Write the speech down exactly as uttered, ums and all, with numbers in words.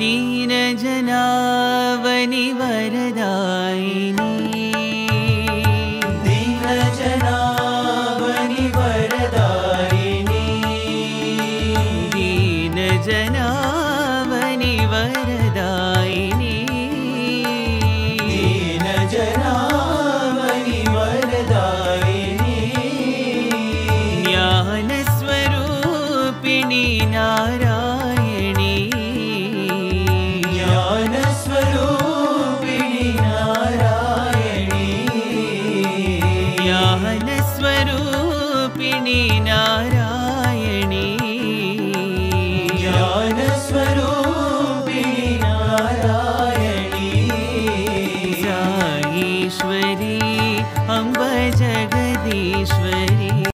दीनजनावनि वरदायिनी दीनजनावनि वरदायिनी दीनजनावनि वरदायिनी दीनजनावनि वरदायिनी ज्ञानस्वरूपिणी Narayani ज्ञानस्वरूपिणी Narayani ज्ञानस्वरूपिणी Narayani.